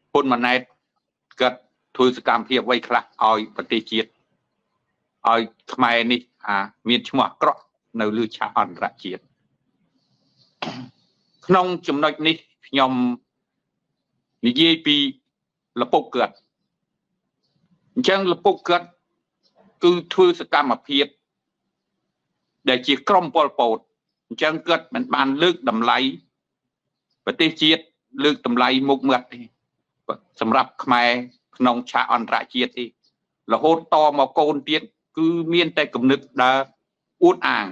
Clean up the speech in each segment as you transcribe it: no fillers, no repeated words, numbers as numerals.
hôn mà này gật thôi sự cảm thiệp vây khắc oi và tê chiết oi mai ni miền chung mọc cọ nơi lưu cha ẩn ra chiết nông chấm nói ni nhom ni dây pi là bốc cật chẳng là bốc cật cứ thôi sự cảm thiệp để chỉ crom pol pot chẳng cật mình bàn lướt đầm lấy và tê chiết lướt đầm lấy một mượt sầm rập mai nông cha ẩn ra chiết đi là hốt to mà côn tiết cứ miên tay cầm nực đã uốn àng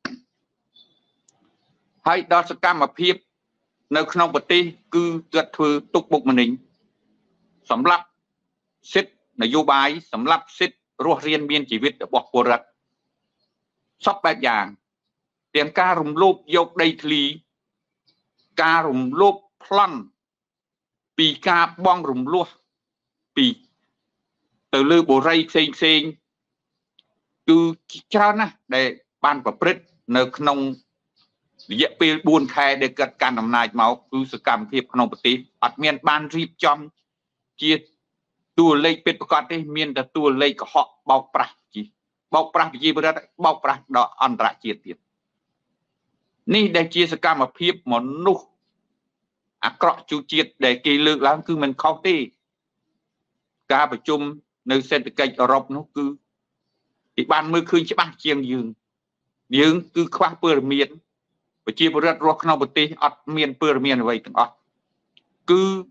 hay đó sẽ cam mà phiếp nơi không bật ti cứ gật thư tục bụng mình sắm lắp xích là vô bài sắm lắp xích ruột riêng miên chỉ viết bọc của rật sắp bạch giảng tiền ca rùm lốp dọc đầy thlý ca rùm lốp plon bị ca bong rùm lốp bị từ lư bộ ray xinh cứ cho nó để ban và prết nơi không dễ bị buồn khai để gật can nằm này máu cứ sự cảm thiệp không bật tí ở miền ban rịp trong chia tua lấy biệt con đấy miền đã tua lấy của họ bao pra gì bữa đó bao pra đó ăn ra chia tiền ní để chia sự cảm thiệp một nụ cọ chú chiết để kỳ lực lắm cứ mình không tí cảประชุมnơiเศรษฐกิจอเมริกnó cứ thì ban mưa khơi chỉ ban chiêng dương cứ khoa bờ miền và chia bớt rót không bớt tê ọt miền bờ miền vậy từng ọt cứ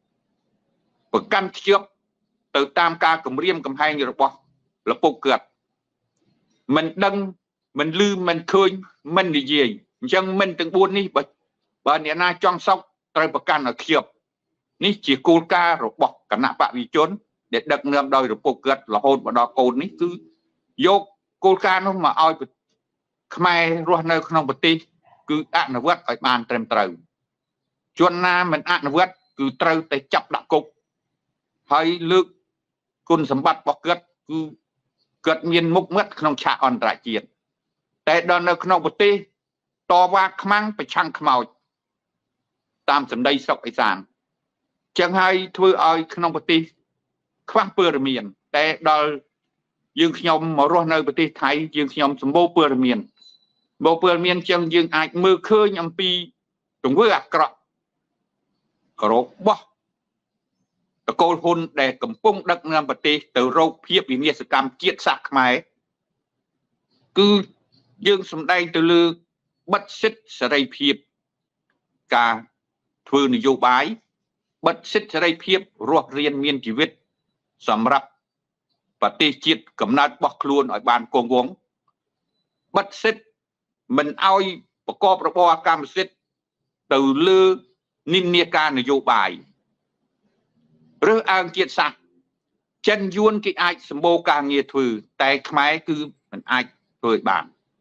bậc căn trước từ tam ca cầm riêng cầm hai người bỏ là bộc cượt mình đăng mình lư mình khơi mình thì gì chẳng mình từng buôn đi bởi nhà na trong sóc trời bậc căn ở khiệp ní chỉ cô ca rồi bỏ cả nạp bạ vì trốn để đặt nương đôi rồi bộc cượt là hôn và đó cồn ní cứ vô cô ca nó mà oi mai ruột nơi không bật ti cứ ăn nó vớt ở bàn trem trầu chuan na mình ăn nó vớt cứ trầu tới chập đặc cục hay lượng côn sắm bát bọc cất cứ cất miên múc mất không trả on đại chiếnแต่đòn nơi không bật ti to va khmangไปช่างขมาวตามสันได้สกไอสารจังให้ធ្វើឲ្យក្នុងប្រទេសខ្វះព័ត៌មានតែដល់យើងខ្ញុំមករស់នៅប្រទេសថៃយើងខ្ញុំសម្បូរព័ត៌មានបើព័ត៌មានចឹងយើងអាចមើលឃើញអំពីទង្វើអាក្រក់របស់តកូលហ៊ុនដែលកំពុងដឹកនាំប្រទេសទៅរកភាពវិនាសកម្មជាតិសាសន៍ខ្មែរគឺយើងសម្ដែងទៅលើបិទសិទ្ធិសេរីភាពការធ្វើនយោបាយបិទសិទ្ធិសេរីភាពរស់រានមានជីវិតសម្រាប់ប្រទេសជាតិកំណើតរបស់ខ្លួនឲ្យបានគង់វង្សបិទសិទ្ធិមិនឲ្យប្រកបរបរកម្មសិទ្ធិទៅលើនិន្នាការនយោបាយឬអើងជាតិសាសន៍ចិនយួនគេអាចសម្បូរការងារធ្វើតែខ្មែរគឺមិនអាចធ្វើបាន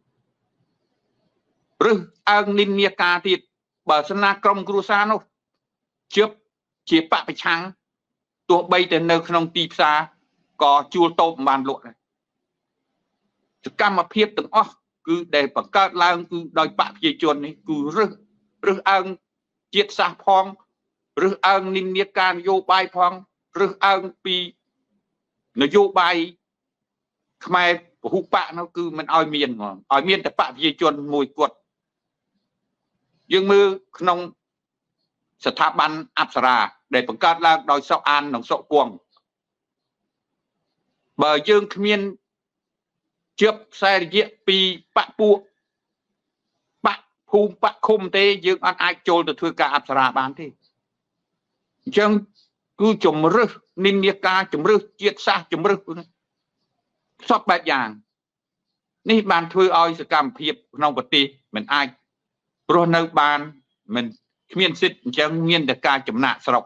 ឬអើងនិន្នាការទៀតបើសិនណាក្រុមគ្រួសារនោះជឿជាបពប្រឆាំងទោះបីតែនៅក្នុងទីផ្សារក៏ជួលតូបមិនបានលក់ដែរសកម្មភាពទាំងអស់គឺដែលបង្កើតឡើងគឺដោយបកប្រជាជននេះគឺរើសអើងជាតិសាសន៍ផងរើសអើងនិន្នាការនយោបាយផងរើសអើងពីនយោបាយខ្មែរពហុបកនោះគឺមិនឲ្យមានហ្មងឲ្យមានតែបកប្រជាជនមួយគត់យើងមើលក្នុងស្ថាប័នអប្សរាដែលបង្កើតឡើងដោយសុកអាននិងសុកគង់បើយើងគ្មានជាប់ខ្សែរយៈពីបកពួកបកភូមិបកឃុំទេយើងអត់អាចចូលទៅធ្វើការអប្សរាបានទេអញ្ចឹងគឺជំរឹះនិន្នាការជំរឹះជាតិសាសន៍ជំរឹះសពបែបយ៉ាងនេះបានធ្វើឲ្យសកម្មភាពក្នុងប្រទេសមិនអាចរស់នៅបានមិនគ្មានសិទ្ធិអញ្ចឹងមានតែការចំណាក់ស្រុក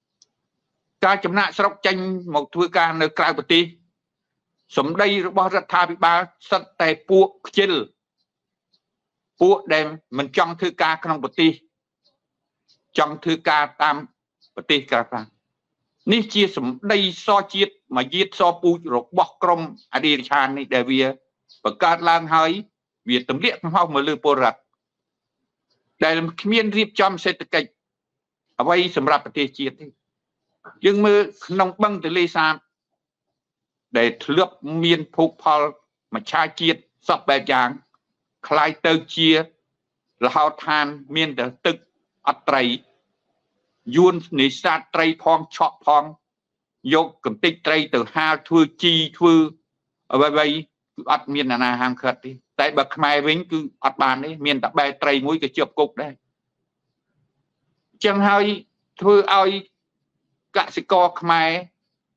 ចេញមកធ្វើការនៅក្រៅប្រទេសសម្ដីរបស់រដ្ឋាភិបាលសិតតែពួកខ្ជិលពួកដែលមិនចង់ធ្វើការក្នុងប្រទេសចង់ធ្វើការតាមប្រទេសក្រៅប្រទេសនេះជាសម្ដីសជាតិមួយយាតសពូជរបស់ក្រមអធិរាជាននេះដែលវាបង្កើតឡើងហើយវាទម្លាក់កំហុសមកលើពលរដ្ឋដែលគ្មានរៀបចំសេដ្ឋកិច្ចអ្វីសម្រាប់ប្រទេសជាតិទេ dương mơ nông băng từ lê sa để lướp miên phục phò mà cha chiết sắp bè giang khai tơ chia là hao than miên từ tức ở trầy yuan nỉ sa trầy phong chọ phong dốc cầm tích trầy từ ha thưa chi thưa ở vậy ở miên là hàng khật đi tại bậc mai vĩnh cứ ở bàn đấy miên tập bè trầy mũi cái chụp cục đây chẳng hơi thưa ai cả sĩ co mai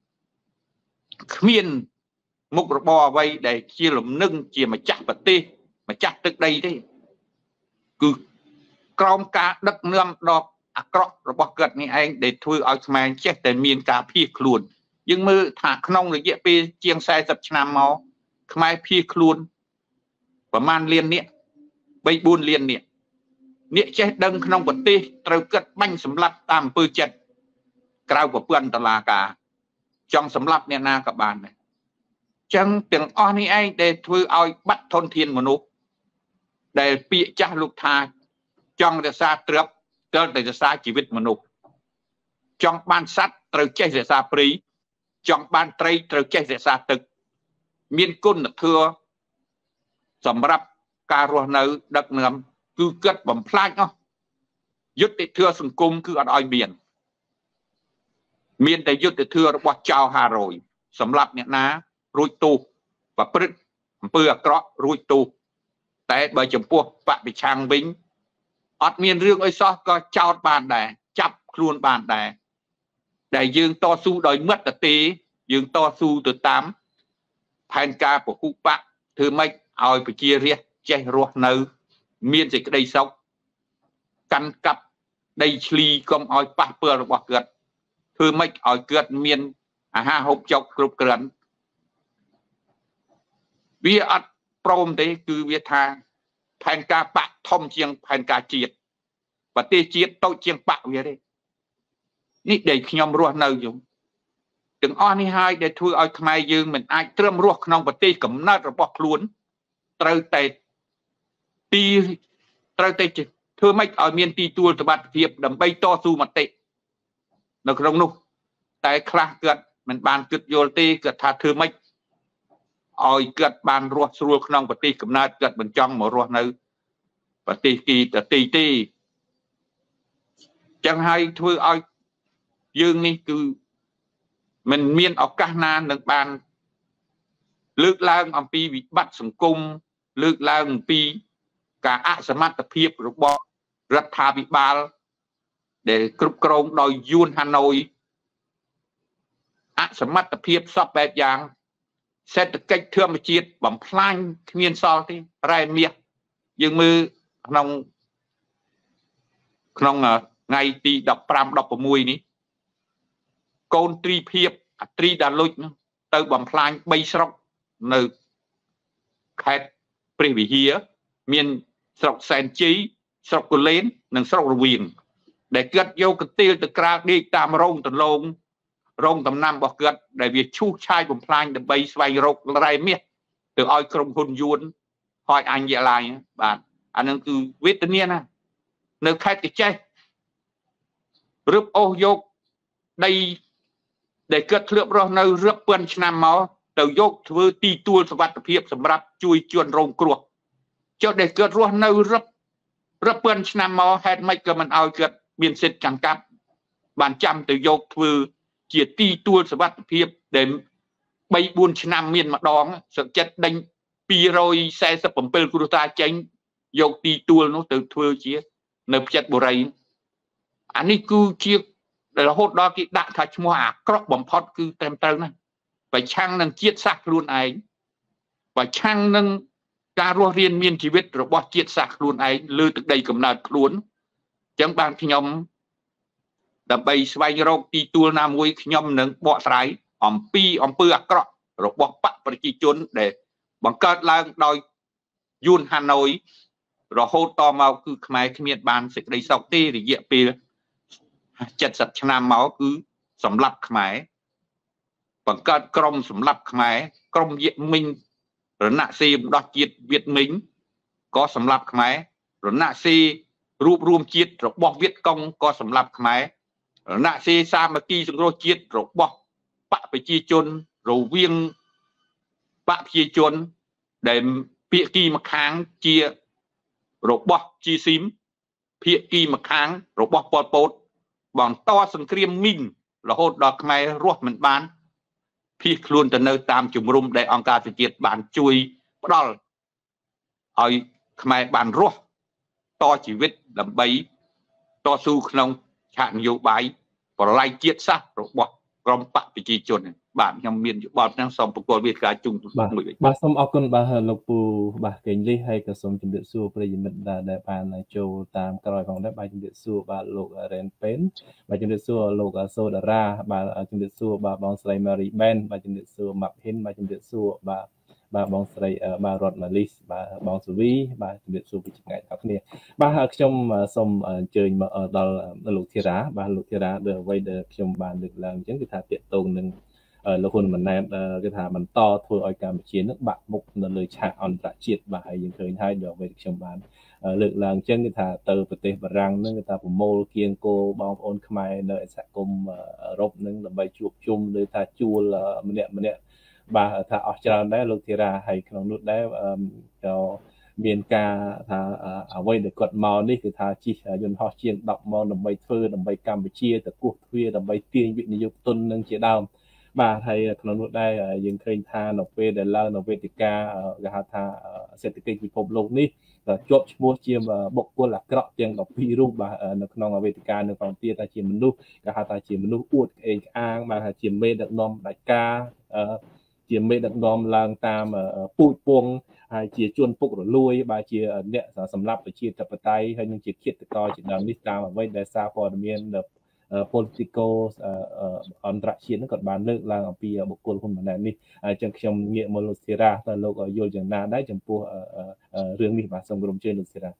miên mục bò vậy để chia làm nâng chia mà chặt vật tê mà chặt từ đây thế cứ crom cá đất nương đọt cọp rồi bọc gật như anh để thui ở mai chết để miền cá phi luôn nhưng mơ thả nông rồi dễ pi chiang sai dập nam máu mai phi luôn và man liên nịa bay buôn liên nịa nịa chết đâm nông vật tê trâu cất banh sầm lấp tam pư chật cao của vườn là cả trong sầm lấp nè na các bạn này chẳng tiếng on như anh để thui ao bắt thôn thiên một nút để bị cha lục tha trong để xa trượt cho để xa chỉ biết một nút trong ban sát trâu chết để xa pri trong ban tây trâu chết để xa tực miên côn là thưa sầm rập cà rô nâu đất nấm cứ cất bầm phai nó dứt để thưa sừng cung cứ ở đòi miền để dứt để thưa bọt chào hà rồi sầm lập nhẹ ná rùi tu và bứt bừa cọ rùi tu tại bởi chấm pua bạn bị trang bính ọt miền riêng ơi so có chào bàn đè chắp luôn bàn đè để dương to su đòi mất là tí dương to su từ 8 thành ca của khu bạn thứ mấy ao phải chia riêng che ruột nâu miền dịch đây sốc căn cặp đây ly không ao bạc bừa rồi bọc gật thứ mấy ao gật miền ha hộp chọc group gần vì ở prom thế cứ viết thang thành ca bạc thông chiêng thành ca triệt và tê triệt tôi chiêng bạc về đây ní để nhom ruột nâu dùng đừng on đi hai để thui ao thay dương mình ai trâm ruột non và tê cầm nát rồi bọc luôn trâu tê ti trâu tê thưa mấy ở miền ti tua từ bát hiệp đầm bay to su mặt tệ nó không nụ tại khla cật mình bàn cật vô tê cật thà thưa mấy oi cật bàn ruột ruột non và tê cầm nát cật mình trong một ruột nữa và tê kỳ tê chẳng hay thưa oi dương đi cứ mình miên ở các na được bàn lướt lang ông pi bị bắt sủng cung lướt lang pi cả ạ sớm tập hiệp rồi bỏ rất thà bị ba để cướp công đòi yun Hanoi ạ sớm tập hiệp sắp bẹt giang sẽ được cách thương mà chiết bằng plan miên so thì rai miệt nhưng mư nông ngày thì đọc pram đọc mùi ní con tri hiệp tri đà lụt từ bằng plan bay sọc nơi khai previ hía miền sọc sen chí sọc của lên nâng sọc của viền để cất vô cái tiêu từ ra đi tam rong tầm năm bọc cất để việc chu chai của plan để bay xoay rộng rai miết từ oi krom hôn yuan hỏi anh vậy lại bạn anh đang từ viết tên nhiên à nơi khai cái chơi rướp ô vô đây để cất lượng rồi nơi rướp quân năm máu từ vô thưa ti tua vật hiệp sầm rập chui chuồn rong cruộc cho để cất rồi nơi rướp quân năm máu hết mấy cái mình ao cất biên xịt chẳng cắp bàn trăm từ vô thưa chỉ ti tua vật hiệp để bay buôn năm miền mặt đón sự chất đánh pi rồi xe sập bẩm pel của ta tránh vô ti tua nó từ thưa chia nộp chất bồ rây anh ấy cứ chia để là hốt đó cái đạn thạch mua crop bấm pot cứ tem trơn này và chăng nâng chiết sạc luôn ấy và chăng nâng ca rùa riêng miên chỉ biết rồi bỏ chiết sạc luôn ấy lư từ đây cầm nạt luôn chẳng bằng khi nhóm đầm bay xoay rộng ti tua nam mùi khi nhóm nâng bỏ trái ỏm pư crop rồi bỏ bạc và chỉ chốn để bằng cất lang đòi yun Hanoi rồi hốt to màu cứ khmai khi miền bàn sẽ đây sọc tê thì dễ pì chất sạch nam máu cứ sầm lập khmai bằng cất krom sầm lập khmai krom diện minh rồi nạ si đọt chiết Việt Minh có sầm lập khmai rồi nạ si rùm chiết rồi bỏ Việt Công có sầm lập khmai nạ xê sa mà kỳ sừng rô chiết rồi bọc bạ phải chi chôn rồi viên bạ chi chôn để phía kỳ mà kháng chia rồi bọc chi xím phía kỳ mà kháng rồi bọc bọt bột bọn to sừng kriêm minh là hốt đọc ngay ruột mình bán phía luôn từ nơi tam chùm rung để ông ca phải chiết bán chui bắt đầu ở ngay bán ruột to chỉ viết làm bấy to su không hạn nhiều bài và lại chiết sát rồi bọt gom bạ phải chi chôn bạn nhằm miền bọt năng xong một con việt cả chung bà xong ở con bà lục bù bà kênh lý hay cả xong chấm điện xua bây giờ mình đã để bàn này châu tam còi vòng đấy bà chấm điện xua bà lục ren pen bà chấm điện xua lục soda ra bà chấm điện xua bà bong sợi mary ben bà chấm điện xua mập hin bà chấm điện xua bà bong sợi bà rọt malis bà bong suvi bà chấm điện xua bị chụp ngày các này bà trong xong chơi mà ở đó lục thiên đá bà lục thiên đá được vay được trong bàn được làm chứng cái thà tiện tồn nên làคนมันแนcái thà mình to thôi ở cả một chiến nước bạn mục là lời chạm on trả triệt và hay những thời hai được về trong bán lượng làng chân cái thà từ bờ tây bờ răng nên người ta cũng mô kiên cô bao ôn khai nơi sẽ cùng rộp nên là bài chuột chung nơi thà chua là mình nè bà thà ở trong đấy lúc thì ra hay trong nút đấy cho miền ca thà ở quay được cột màu điคือthà chỉ dùng họ chiên đọc màu làm bài thơ làm bài Campuchia từ cuộc thuê làm bài tiên bị nhiều tuần nên chỉ đào bà thầy khăn nút đây những kênh tha nộp về để lao nộp về tiết ca gà tha sẽ tiết kinh phục lục ní chốt mua chiêm bọc quân là cọ tiền đọc virus bà nó không về tiết ca nó còn tia ta chiêm mình lúc gà ta chiêm mình lúc uất cái ang bà chiêm mê được nom đại ca chiêm mê được nom lang tam bụi buông hay chia chuồn phục rồi lui bà chia nè sầm lấp để chia tập tay hay những chia khiết tự coi chỉ đầm list tam với đại sa for the miền được political អន្តរជាតិហ្នឹងក៏បានលើកឡើងអំពីបុគ្គលហ៊ុនម៉ាណែតនេះចឹងខ្ញុំងាកមកលោកសេរាតើលោកយល់យ៉ាងណាដែរចំពោះរឿងនេះបាទសូមគោរពជឿលោកសេរា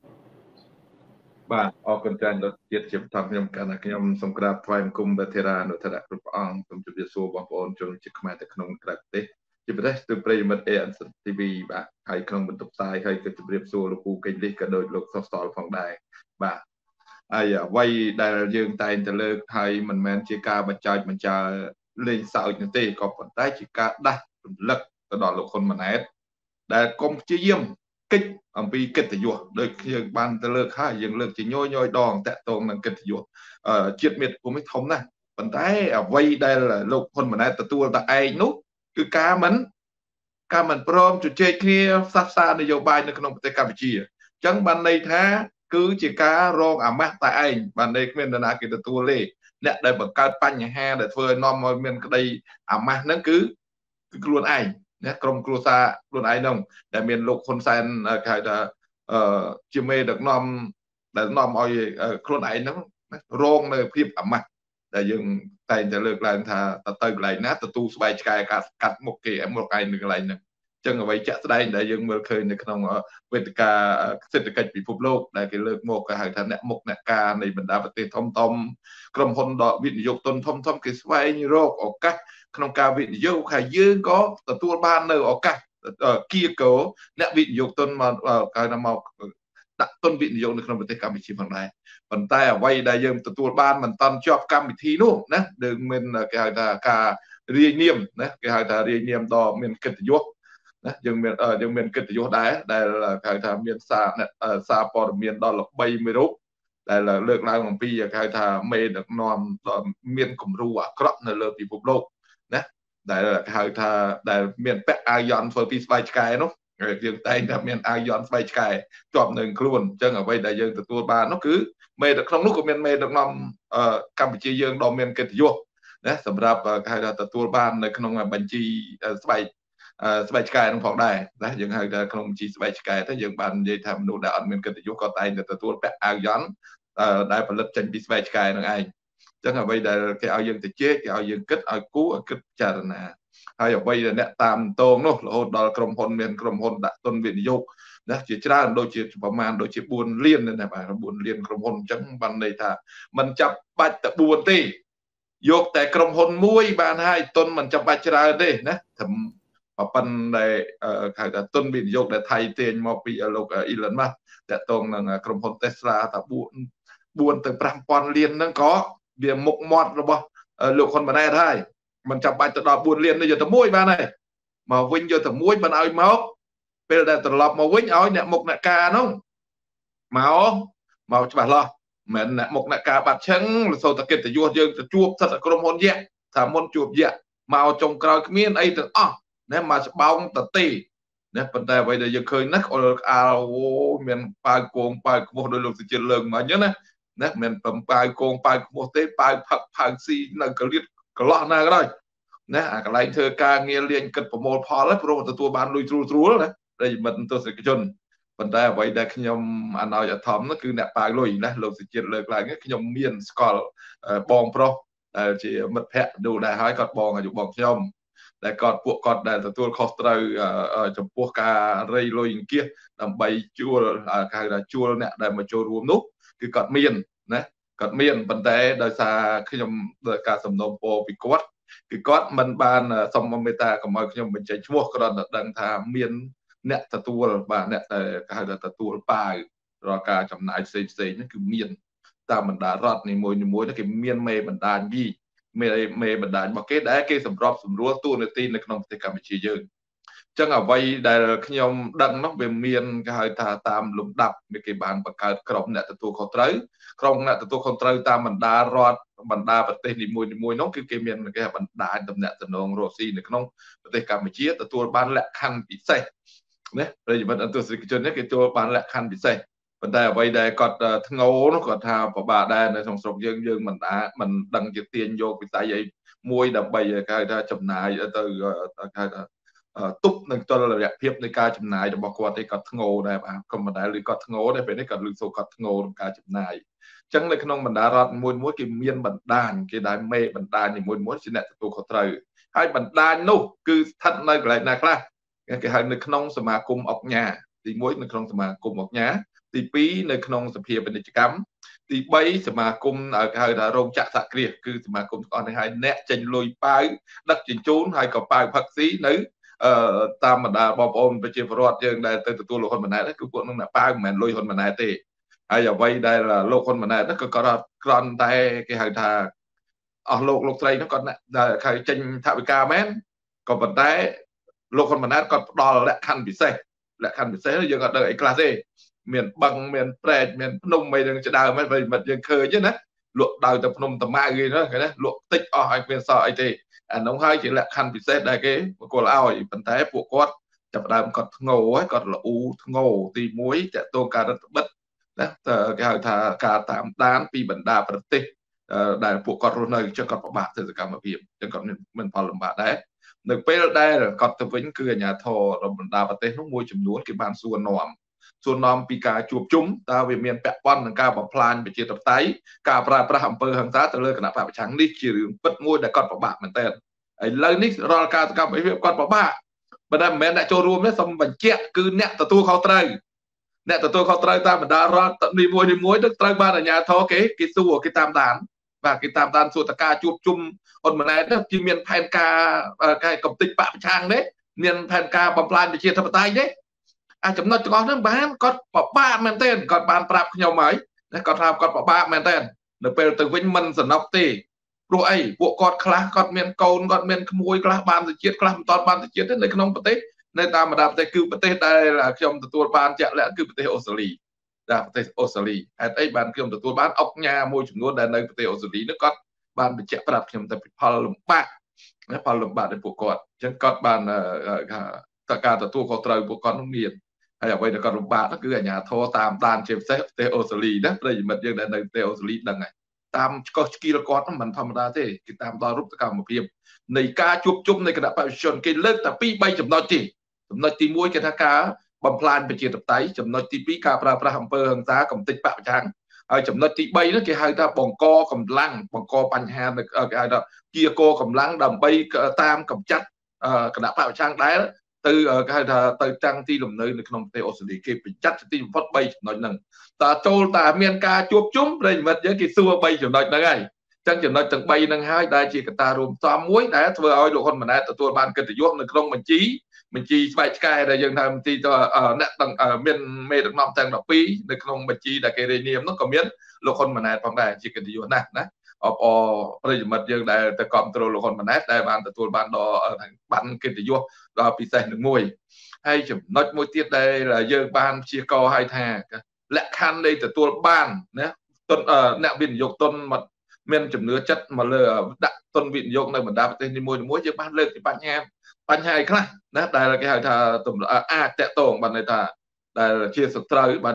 បាទអរគុណច្រើនលោកជាតិជាបឋមខ្ញុំកាន់តែខ្ញុំសូមក្រាបថ្វាយបង្គំព្រះធេរានុថរៈគ្រប់ព្រះអង្គសូមជម្រាបសួរបងប្អូនជនជាតិខ្មែរទាំងក្នុងក្រៅប្រទេសជាពិសេសទៅប្រិយមិត្ត ANC TV បាទហើយក្នុងបន្ទប់ផ្សាយហើយក៏ជម្រាបសួរលោកពូកេងលីសក៏ដូចលោកសុសតលផងដែរបាទហើយអ្វីដែលយើងតែងតែលើកហើយមិនមែនជាការបញ្ចើចបញ្ចើលេងសើចនោះទេក៏ប៉ុន្តែជាការដាស់រំលឹកទៅដល់លោកហ៊ុនម៉ាណែតដែលកុំព្យាយាមកិច្ចអំពីកិត្តិយសដូចយើងបានទៅលើកហើយយើងលើកជាញយដងតាក់ទងនឹងកិត្តិយសជាតិមាតុភូមិធំណាស់ប៉ុន្តែអ្វីដែលលោកហ៊ុនម៉ាណែតទទួលតែឯងនោះគឺការមិនព្រមជជែកគ្នាសាសនានយោបាយនៅក្នុងប្រទេសកម្ពុជាអញ្ចឹងបានន័យថាគឺជាការរងអាម៉ាស់តែឯងបានន័យគ្មាននរណាគេទទួលទេអ្នកដែលបង្កើតបញ្ហាដែលធ្វើឲ្យនាំឲ្យមានក្តីអាម៉ាស់ហ្នឹងគឺខ្លួនឯងណាក្រុមគ្រួសារខ្លួនឯងហ្នឹងដែលមានលោកហ៊ុនសែនគេហៅថាជាមេដឹកនាំដែលនាំឲ្យខ្លួនឯងហ្នឹងរងនៅភាពអាម៉ាស់ដែលយើងតែងតែលើកឡើងថាទៅកន្លែងណាទទួលស្បែកឆ្កែការកាត់មុខគេមកឯងនៅកន្លែងហ្នឹងចឹងអ្វីជាក់ស្ដែងដែលយើងមើលឃើញនៅក្នុងវេទិកាសេដ្ឋកិច្ចពិភពលោកដែលគេលើកមកគេហៅថាអ្នកមុខអ្នកការនៃបណ្ដាប្រទេសធំក្រុមហ៊ុនវិនិយោគទុនធំគេស្វែងរកឱកាសក្នុងការវិនិយោគហើយយើងក៏ទទួលបាននៅឱកាសគៀកោអ្នកវិនិយោគទុនមកគេថាមកដាក់ទុនវិនិយោគនៅក្នុងប្រទេសកម្ពុជាផងដែរប៉ុន្តែអ្វីដែលយើងទទួលបានមិនតាន់ជាប់កម្មវិធីនោះណាដែលមានគេហៅថាការរាយនាមណាគេហៅថារាយនាមដ៏មានកិត្តិយសណាយើងមានកិត្តិយសដែរដែលគេហៅថាមានសារព័ត៌មានដ៏ល្បីមួយរូបដែលលើកឡើងអំពីគេហៅថាមេដឹកនាំដ៏មានគំរូអាក្រក់នៅលើពិភពលោកណាដែលគេហៅថាដែលមានពាក់អាវយ័ន្តធ្វើពីស្បែកឆ្កែនោះយើងតែងតែមានអាវយ័ន្តស្បែកឆ្កែជាប់នៅខ្លួនអញ្ចឹងអ្វីដែលយើងទទួលបាននោះគឺមេដឹកក្នុងនោះក៏មានមេដឹកនាំកម្ពុជាយើងដ៏មានកិត្តិយសណាសម្រាប់គេហៅថាទទួលបាននៅក្នុងបញ្ជីស្បែកឆ្កែនឹងផងដែរណាយើងហៅថាក្នុងបញ្ជីស្បែកឆ្កែទៅយើងបាននិយាយថាមនុស្សដែលអត់មានកិត្តិយសក៏តែងតែទទួលពាក់អាវយ័ន្តដែលផលិតចេញពីស្បែកឆ្កែនឹងឯងអញ្ចឹងអ្វីដែលគេឲ្យយើងទៅជែកគេឲ្យយើងគិតឲ្យគូឲ្យគិតពិចារណាហើយអ្វីដែលអ្នកតាមតងនោះរហូតដល់ក្រុមហ៊ុនមានក្រុមហ៊ុនដាក់ទុនវិនិយោគណាជាច្រើនដូចជាប្រមាណដូចជា4លានណាបាទ4លានក្រុមហ៊ុនអញ្ចឹងបានន័យថាมันចាប់បាច់តែ4ទេយកតែក្រុមហ៊ុនមួយបានហើយទុនมันចាំបាច់ច្រើនទេណាត្រឹមប៉ុន្តែហៅថាទុនវិនិយោគដែលថៃទាញមកពីលោក Elon Musk តាក់ទងនឹងក្រុមហ៊ុន Tesla ថា4ទៅ 5,000 លានហ្នឹងក៏វាមុខមាត់របស់លោកហ៊ុនម៉ាណែតហើយមិនចាំបាច់ទៅដល់4លាននេះយកទៅមួយបានហើយមកវិញយកទៅមួយមិនឲ្យមកពេលដែលត្រឡប់មកវិញឲ្យអ្នកមុខអ្នកការនោះមកច្បាស់លាស់មិនអ្នកមុខអ្នកការបាត់ឈឹងសូតកិត្តិយសយើងទៅជួបសិទ្ធិក្រុមហ៊ុនយៈថាមុនជួបយៈមកចុងក្រោយគ្មានអីទាំងអស់ណាមកច្បោងតទេណាប៉ុន្តែអ្វីដែលយើងឃើញណាអល់អាលអូមានប៉ាវគងប៉ាវខ្ពស់ដោយលោកសុជាតិលើកមកអញ្ចឹងណាមិនប៉ាវគងប៉ាវខ្ពស់ទេប៉ាវផឹកផៅស៊ីនៅកលៀតកន្លោះណាក៏ដោយណាអាកន្លែងធ្វើការងារលៀងគិតប្រមូលផលហ្នឹងព្រោះទទួលបានលុយត្រួលណាប្រិយមិត្តទស្សនិកជនប៉ុន្តែអ្វីដែលខ្ញុំអាណោយអាធំនោះគឺអ្នកប៉ាវលុយណាលោកសុជាតិលើកឡើងខ្ញុំមានស្គាល់បងប្រុសដែលជាមិត្តភ័ក្តិដូចដែរហើយគាត់បងអាយុបងខ្ញុំដែលពួកគាត់ដែលទទួលខុសត្រូវចំពោះការរៃលុយអង្គាសដើម្បីជួលគេហៅថាជួលអ្នកដែលមកចូលរួមនោះគឺគាត់មានណាគាត់មានប៉ុន្តែដោយសារខ្ញុំការសំណូមពរពីគាត់គឺគាត់មិនបានសុំមេត្តាកុំឲ្យខ្ញុំបញ្ចេញឈ្មោះគ្រាន់តែដឹងថាមានអ្នកទទួលបាទអ្នកដែលគេហៅថាទទួលប៉ាវរាល់ការចំណាយផ្សេងនេះគឺមានតាមបណ្ដារដ្ឋនីមួយៗគេមានមេបណ្ដាញមេបណ្ដាញរបស់គេដែលគេសម្របសម្រួលទូនាទីនៅក្នុងប្រទេសកម្ពុជាយើងអញ្ចឹងអ្វីដែលខ្ញុំដឹងនោះវាមានគេហៅថាតាមលំដាប់គេបានបង្កើតក្រុមអ្នកទទួលខុសត្រូវក្រុមអ្នកទទួលខុសត្រូវតាមបណ្ដារដ្ឋបណ្ដាប្រទេសនីមួយនោះគឺគេមានគេបណ្ដាញតំណែងតំណងរកស៊ីនៅក្នុងប្រទេសកម្ពុជាទទួលបានលក្ខខណ្ឌពិសេសណាប្រិយមិត្តអន្តរជាតិជននេះគេទទួលបានលក្ខខណ្ឌពិសេសប៉ុន្តែអ្វីដែលគាត់ធ្ងោនោះគាត់ថាពិបាកដែរនៅក្នុងស្រុកយើងមិនដឹងជាទាញយកវិស័យអីមួយដើម្បីគេហៅថាចំណាយទៅគេហៅថាទប់នឹងតុល្យភាពនៃការចំណាយរបស់គាត់ទេគាត់ធ្ងោដែរបាទក៏មិនដែលឮគាត់ធ្ងោដែរពេលនេះគាត់ឮសូរគាត់ធ្ងោក្នុងការចំណាយអញ្ចឹងនៅក្នុងបណ្ដារដ្ឋមួយគេមានបណ្ដាញគេដែលមេបណ្ដាញនីមួយជាអ្នកទទួលខុសត្រូវហើយបណ្ដាញនោះគឺស្ថិតនៅកន្លែងណាខ្លះគេហៅនៅក្នុងសមាគមអង្គញាទី1នៅក្នុងសមាគមអង្គញាទី2នៅក្នុងសភាពាណិជ្ជកម្មទី3សមាគមគេហៅថារោងចក្រសហគ្រាសគឺសមាគមទាំងអស់នេះហើយអ្នកចេញលុយប៉ាវដឹកជញ្ជូនហើយក៏ប៉ាវផឹកស៊ីនៅតាមបណ្ដាបងប្អូនប្រជាពលរដ្ឋយើងដែលទៅទទួលលោកហ៊ុនម៉ាណែតគឺពួកនឹងអ្នកប៉ាវមិនមែនលុយហ៊ុនម៉ាណែតទេហើយអ្វីដែលលោកហ៊ុនម៉ាណែតក៏គាត់គ្រាន់តែគេហៅថាអស់លោកស្រីនោះគាត់គេចេញថវិកាមែនក៏ប៉ុន្តែលោកហ៊ុនម៉ាណែតគាត់ផ្ដល់លក្ខខណ្ឌពិសេសយើងអត់ដឹងអីខ្លះទេមានបឹងមានព្រែកមានភ្នំអីនឹងជាដើមហ្នឹងប្រិមិត្តយើងឃើញណាលក់ដោយទៅភ្នំតាម៉ៅគេណាលក់តិចអស់ហើយគ្មានសល់អីទេអានោះហើយជាលក្ខខណ្ឌពិសេសដែលគេបកគលឲ្យប៉ុន្តែពួកគាត់ចាប់ដើមគាត់ធ្ងោហើយគាត់ល្អូធ្ងោទី1តកតងការរដ្ឋបិទណាគេហៅថាការតាមដានពីបណ្ដាប្រទេសដែលពួកគាត់រស់នៅចឹងគាត់ពិបាកទៅសកម្មភាពចឹងគាត់មានផលលំបាកដែរនៅពេលដែលគាត់ទៅវិញគឺអាជ្ញាធររបស់បណ្ដាប្រទេសនោះមួយចំនួនគេបានសួរនាំពីការជួបជុំតើវាមានពាក់ព័ន្ធនឹងការបំផ្លាញប្រជាធិបតេយ្យការប្រើប្រាស់អំពើហិង្សាទៅលើគណៈបព្វប្រឆាំងនេះជារឿងពិតមួយដែលគាត់ពិបាកមែនទែនឥឡូវនេះរាល់ការសកម្មភាពគាត់ពិបាកប៉ុន្តែមិនមែនអ្នកចូលរួមទេសូមបញ្ជាក់គឺអ្នកទទួលខុសត្រូវតាមបណ្ដារដ្ឋនីមួយទៅត្រូវបានអាជ្ញាធរគេសួរគេតាមដានបាទគេតាមដានសួរតការជួបជុំហ៊ុនម៉ាណែតគឺមានផែនការកំទេចបព្វប្រឆាំងទេមានផែនការបំផ្លាញប្រជាធិបតេយ្យទេចំណុចទាំងអស់ហ្នឹងបានគាត់ពិបាកមែនទែនគាត់បានប្រាប់ខ្ញុំហើយគាត់ថាគាត់ពិបាកមែនទែននៅពេលទៅវិញមិនសំណុកទេព្រោះអីពួកគាត់ខ្លះគាត់មានកូនគាត់មានក្មួយខ្លះបានទៅជាតិខ្លះមិនតបានទៅជាតិទេនៅក្នុងប្រទេសនៅតាមបណ្ដាប្រទេសគឺប្រទេសដែលខ្ញុំទទួលបានជាក់លាក់គឺប្រទេសអូស្ត្រាលីប្រទេសអូស្ត្រាលីហេតុអីបានខ្ញុំទទួលបានអង្គការមួយចំនួនដែលនៅប្រទេសអូស្ត្រាលីនោះគាត់បានបញ្ជាក់ប្រាប់ខ្ញុំតែពីផលលំបាករបស់ពួកគាត់អញ្ចឹងគាត់បានការទទួលខុសត្រូវពួកគាត់នោះមានហើយអ្វីដែលគាត់លំបាកគឺអាជ្ញាធរតាមដានជាពិសេសប្រទេសអូស្ត្រាលីណាប្រិយមិត្តយើងដែលនៅប្រទេសអូស្ត្រាលីដឹងហើយតាមឆ្កោះឆ្កៀលគាត់មិនធម្មតាទេគេតាមដល់រូបសកម្មភាពនៃការជួបជុំនៃគណៈបព្វជិជនគេលើកតែ2-3ចំណុចទេចំណុចទី1គេថាការបំផ្លាញប្រជាធិបតេយ្យចំណុចទី2ការប្រើប្រាស់អំពើហិង្សាកំទេចបព្វប្រឆាំងហើយចំណុចទី3នោះគេហៅថាបង្កកម្លាំងបង្កបញ្ហាគេហៅថាជាកោកម្លាំងដើម្បីតាមកម្ចាត់គណៈបព្វប្រឆាំងដែលទៅគេហៅថាទៅតាំងទីលំនៅនៅក្នុងប្រទេសអូស្ត្រាលីគេបញ្ចាត់ទីបំផុត3ចំណុចហ្នឹងតើចូលតែមានការជួបជុំប្រិយមិត្តយើងគេសួរ3ចំណុចហ្នឹងហើយអញ្ចឹងចំណុចទាំង3ហ្នឹងហើយដែលជាកត្តារួមផ្សំមួយដែលធ្វើឲ្យលោកហ៊ុនម៉ាណែតទទួលបានកិត្តិយសនៅក្នុងបញ្ជីស្បែកឆ្កែដែលយើងថាមន្ទីរអ្នកមានមេដឹកនាំទាំង12នៅក្នុងបញ្ជីដែលគេរាយនាមនោះក៏មានលោកហ៊ុនម៉ាណែតផងដែរជាកិត្តិយសណាស់អប្រិយមិត្តយើងដែលទៅគ្រប់គ្រងលោកហ៊ុនម៉ាណែតដែលបានទទួលបានបានកិត្តិយសដល់ពិសេសនឹងមួយហើយចំណុចមួយទៀតដែលយើងបានព្យាករឲ្យថាលក្ខខណ្ឌនៃទទួលបានណាទុនអ្នកវិនិយោគទុនមានចំនួនចិត្តមកលើដាក់ទុនវិនិយោគនៅបណ្ដាប្រទេសនីមួយៗយើងបានលើកពីបញ្ហាឯខ្លះណាដែលគេហៅថាអាចតកតងបានន័យថាដែលជាសត្រូវបាន